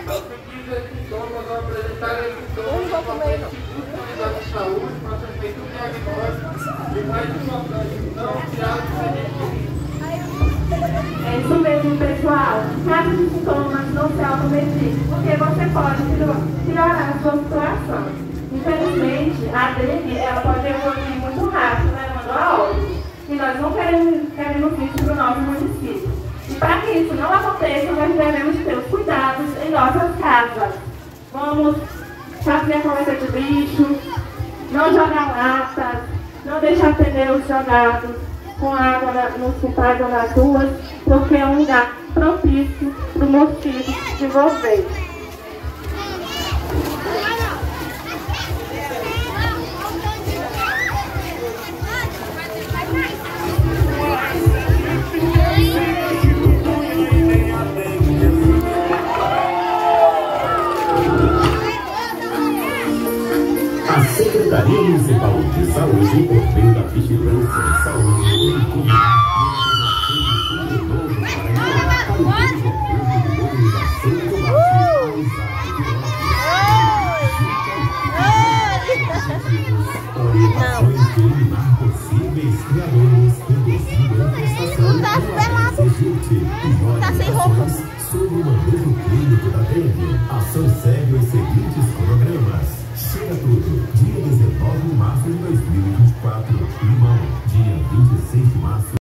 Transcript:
Esses sintomas vão apresentar esses sintomas de unidade de saúde para ser feito um diagnóstico e, mais importante, não tirar o medicamento. É isso mesmo, pessoal. Caso os sintomas não se automediquem, porque você pode piorar a sua situação. Infelizmente, a dengue ela pode evoluir muito rápido, levando a óbito. E nós não queremos isso para o nosso município. E para que isso não aconteça, nós devemos ter os cuidados em nossas casas. Vamos fazer a coleta de lixo, não jogar latas, não deixar pneus jogados com água nos quintais ou nas ruas, porque é um lugar propício para o mosquito se desenvolver. A Secretaria Municipal de Saúde, por meio da Vigilância de Saúde, orientações de eliminar possíveis criadores, reduzindo a infestação de sobre o manejo clínico da dengue. A ação segue os seguintes cronogramas. Chega tudo, dia 19 de março de 2024, Limão, dia 26 de março.